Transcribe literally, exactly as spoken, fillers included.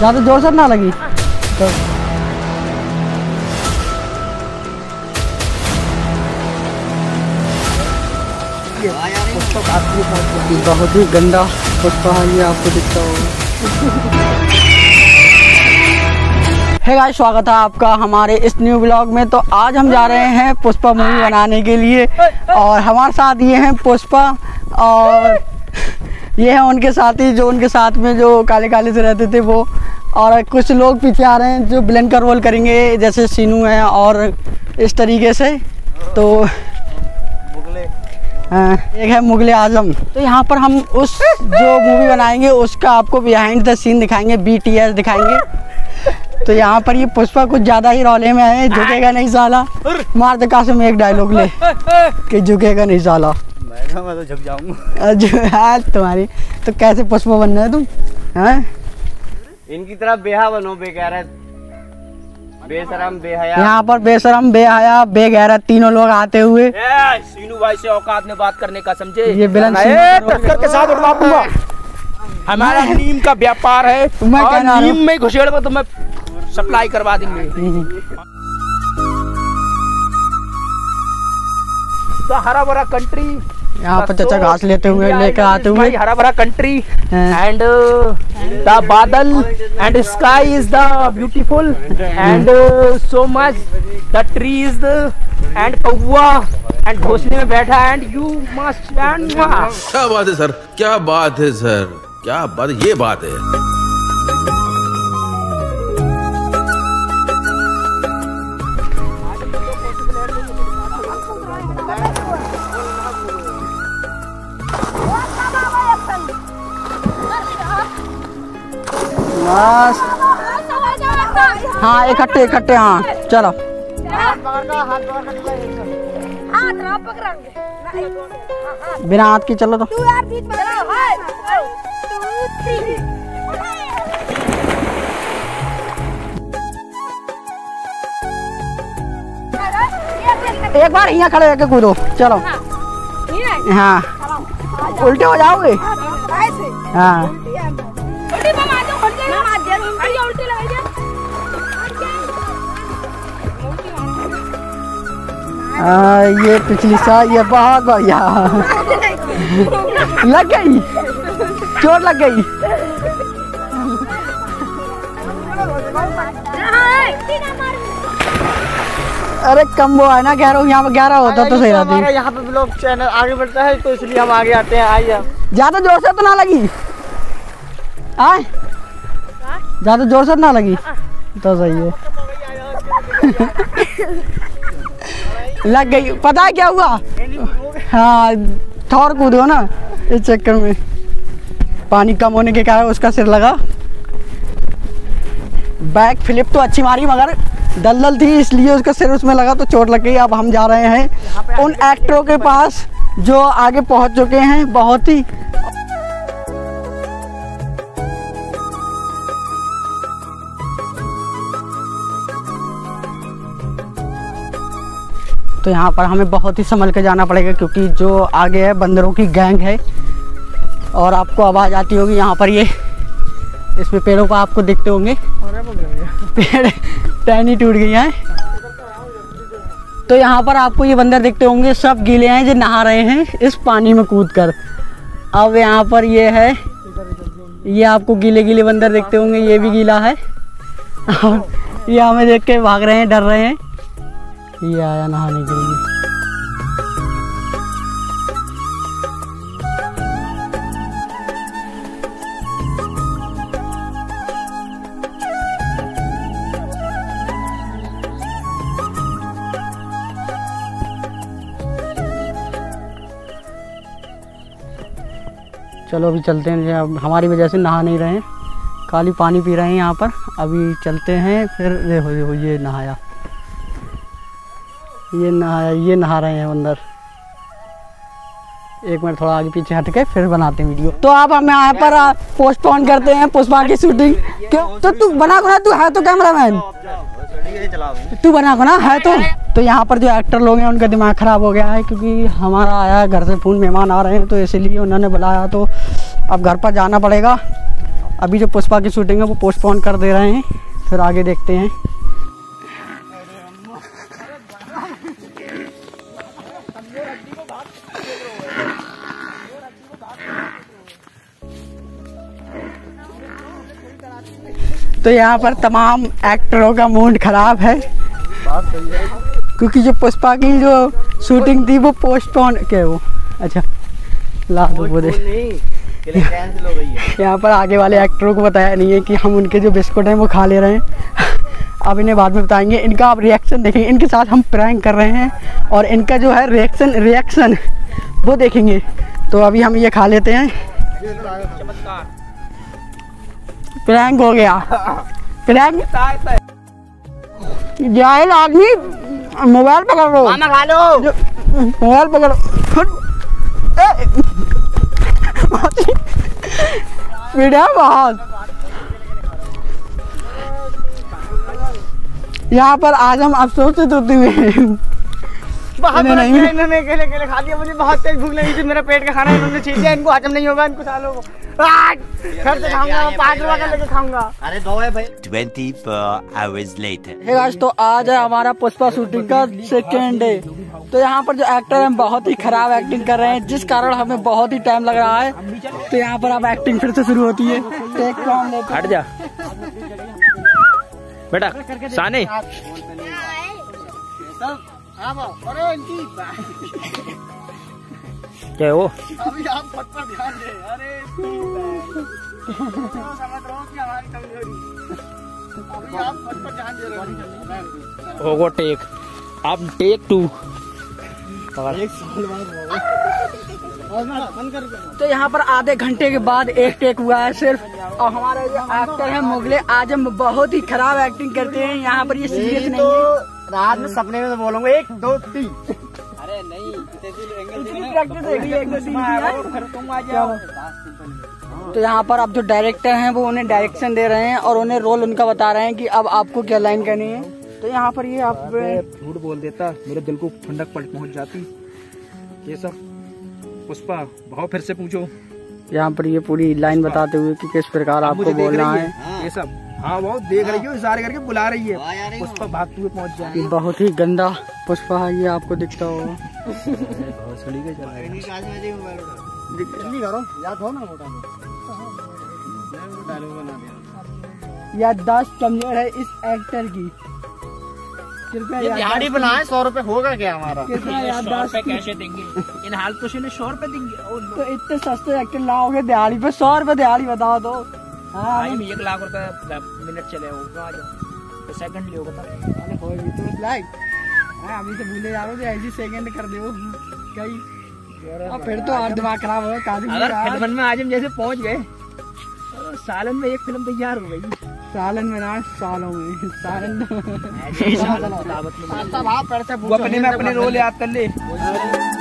ज़्यादा जोर से ना लगी तो बहुत ही गंदा पुष्पा है, ये आपको दिखता होगा। हे गाइस, स्वागत है आपका हमारे इस न्यू ब्लॉग में। तो आज हम जा रहे हैं पुष्पा मूवी बनाने के लिए और हमारे साथ ये हैं पुष्पा और ये हैं उनके साथी जो उनके साथ में जो काले काले से रहते थे वो, और कुछ लोग पीछे आ रहे हैं जो विलन का रोल करेंगे जैसे सीनू है और इस तरीके से। तो हाँ, एक है मुगले आजम। तो यहाँ पर हम उस जो मूवी बनाएंगे उसका आपको बिहाइंड द सीन दिखाएंगे, बी टी एस दिखाएंगे। तो यहाँ पर ये पुष्पा कुछ ज़्यादा ही रौले में है, झुकेगा नहीं साला। मार दे कासिम एक डायलॉग ले कि झुकेगा नहीं साला। मैं तो झुक जाऊंगा तुम्हारी। तो कैसे पुष्पा बनना है तुम? हैं इनकी तरह बेहा बनो, बेगैरत, बेशरम, बेहया। यहाँ पर बेशरम, बेहया, बेगैरत तीनों लोग आते हुए। सीनू भाई से औकात में बात करने का समझे। ये विलन टक्कर के साथ उड़वा दूंगा। हमारा नीम का व्यापार है, मैं कहना नीम में घुसेड़ में तो मैं सप्लाई करवा देंगे। तो हरा भरा कंट्री, यहाँ पर चाचा घास लेते हुए लेकर आते हुए। हरा भरा कंट्री एंड द बादल and sky is the beautiful and so much the trees and कौवा एंड घोंसले में बैठा एंड यू मस्ट एंड क्या बात है सर, क्या बात है सर, क्या बात, ये बात है। बस हाँ, इकट्ठे इकट्ठे, हाँ चलो। बिना हाथ की चलो। तो एक बार यहाँ खड़े होकर कूदो, चलो। हाँ, उल्टे हो जाओगे। हाँ आ, ये पिछली साल ये बहुत बढ़िया लग गई, चोट लग गई। अरे कम वो है ना, कह रहा हूँ यहाँ पर ग्यारह होता तो सही रहता है। यहाँ पे ब्लॉग चैनल आगे बढ़ता है तो इसलिए हम आगे आते हैं। आइए, ज्यादा जोर से तो ना लगी, आए ज्यादा जोर से ना लगी तो सही है। लग गई। पता है क्या हुआ? हाँ, थोर कूदो ना, इस चक्कर में पानी कम होने के कारण उसका सिर लगा। बैक फ्लिप तो अच्छी मारी मगर दलदल थी इसलिए उसका सिर उसमें लगा तो चोट लग गई। अब हम जा रहे हैं उन एक्टरों के पास जो आगे पहुंच चुके हैं बहुत ही। तो यहाँ पर हमें बहुत ही संभल के जाना पड़ेगा क्योंकि जो आगे है बंदरों की गैंग है और आपको आवाज़ आती होगी। यहाँ पर ये इसमें पेड़ों पर आपको दिखते होंगे पेड़ टहनी टूट गई है। तो यहाँ पर आपको ये बंदर दिखते होंगे, सब गीले हैं जो नहा रहे हैं इस पानी में कूद कर। अब यहाँ पर ये है, ये आपको गीले गीले बंदर दिखते होंगे, ये भी गीला है और ये हमें देख के भाग रहे हैं, डर रहे हैं। ये आया नहाने के लिए। चलो अभी चलते हैं, अब हमारी वजह से नहा नहीं रहे हैं, खाली पानी पी रहे हैं यहाँ पर। अभी चलते हैं फिर। देखो देखो ये नहाया, ये नहाया, ये नहा रहे हैं अंदर। एक मिनट थोड़ा आगे पीछे हट के फिर बनाते हैं वीडियो। तो अब हम यहाँ पर पोस्टपोन करते हैं पुष्पा की शूटिंग। क्यों? तो तू बना को ना, तू है तो कैमरामैन, तू बना को ना है तो। तो यहाँ पर जो एक्टर लोग हैं उनका दिमाग ख़राब हो गया है क्योंकि हमारा आया घर से फ़ोन, मेहमान आ रहे हैं तो इसीलिए उन्होंने बुलाया। तो अब घर पर जाना पड़ेगा। अभी जो पुष्पा की शूटिंग है वो पोस्टपोन कर दे रहे हैं, फिर आगे देखते हैं। तो यहाँ पर तमाम एक्टरों का मूड खराब है क्योंकि जो पुष्पा की जो शूटिंग थी वो पोस्टपोन क्या वो अच्छा ला दो वो दे। यहाँ पर आगे वाले एक्टरों को बताया नहीं है कि हम उनके जो बिस्कुट हैं वो खा ले रहे हैं। अब इन्हें बाद में बताएंगे। इनका आप रिएक्शन देखेंगे, इनके साथ हम प्रैंक कर रहे हैं और इनका जो है रिएक्शन रिएक्शन वो देखेंगे। तो अभी हम ये खा लेते हैं। प्रैंक हो गया, प्रैंक। जाहिल आदमी मोबाइल पकड़ लो, खा लो मोबाइल पकड़ो। वीडियो बहुत। यहाँ पर आज हम अफसोसित होते हुए बहुत नहीं इन्होंने अकेले अकेले खा दिया। मुझे बहुत तेज भूख लगी थी, मेरा पेट का खाना इन्होंने छीन लिया। इनको हजम नहीं होगा, इनको सालों को घर से खाऊंगा, पाँच रुपए का लेके खाऊंगा। अरे दो है भाई। चौबीस आवर्स लेटर। हे गाइस, तो आज है हमारा पुष्पा शूटिंग का सेकेंड डे। तो यहाँ पर जो एक्टर हैं बहुत ही खराब एक्टिंग कर रहे हैं, जिस कारण हमें बहुत ही टाइम लग रहा है। तो यहाँ पर अब एक्टिंग फिर से शुरू होती है। टेक कौन लेते? हट जा बेटा साने। क्या हो अभी आप फट पर ध्यान दे। अरे समझ रहा हूँ कि हमारी कमजोरी। अभी आप फट पर ध्यान दे रहे हो। होगा टेक, अब टेक टू। एक साल बाद तो यहाँ पर आधे घंटे के बाद एक टेक हुआ है सिर्फ। और हमारे जो एक्टर है मुगले आजम बहुत ही खराब एक्टिंग करते हैं। यहाँ पर ये सीरियस नहीं है। रात में सपने में तो बोलूंगा एक दो तीन। अरे नहीं तो यहाँ पर अब जो डायरेक्टर हैं वो उन्हें डायरेक्शन दे रहे हैं और उन्हें रोल उनका बता रहे हैं कि अब आपको क्या लाइन करनी है। तो यहाँ पर ये आप झूठ बोल देता, मेरे दिल को ठंडक पड़ पहुँच जाती। ये सब पुष्पा भाव फिर से पूछो। यहाँ पर ये पूरी लाइन बताते हुए कि किस प्रकार आपको बोलना है। ये सब हाँ वो देख रही है, इशारे करके बुला रही है। पुष्पा भागते हुए पहुँच जाए। बहुत ही गंदा पुष्पा है, ये आपको दिखता होगा। याददाश्त कमजोर है इस एक्टर की। कृपया दिहाड़ी बनाए, सौ रुपए होगा क्या हमारा? कृपया याददाश्त कैसे देंगे इन हाल तो सौ रुपए देंगे। तो इतने सस्ते एक्टर लाओगे दिहाड़ी पे? सौ रुपए दिहाड़ी बताओ तो। हाँ में एक लाख रुपए मिनट चले होगा, तो सेकंड लियो बता। अरे कोई भी तो लाइक अभी तो भूले जा रहे हो, ऐसी सेकंड कर दो कई। अब फिर तो और दिमाग खराब हो। अगर फिल्म में आजम जैसे पहुंच गए तो सालन में एक फिल्म तैयार हो गई। सालन में ना सालों में। सालन वो अपने में अपने रोल याद कर ले।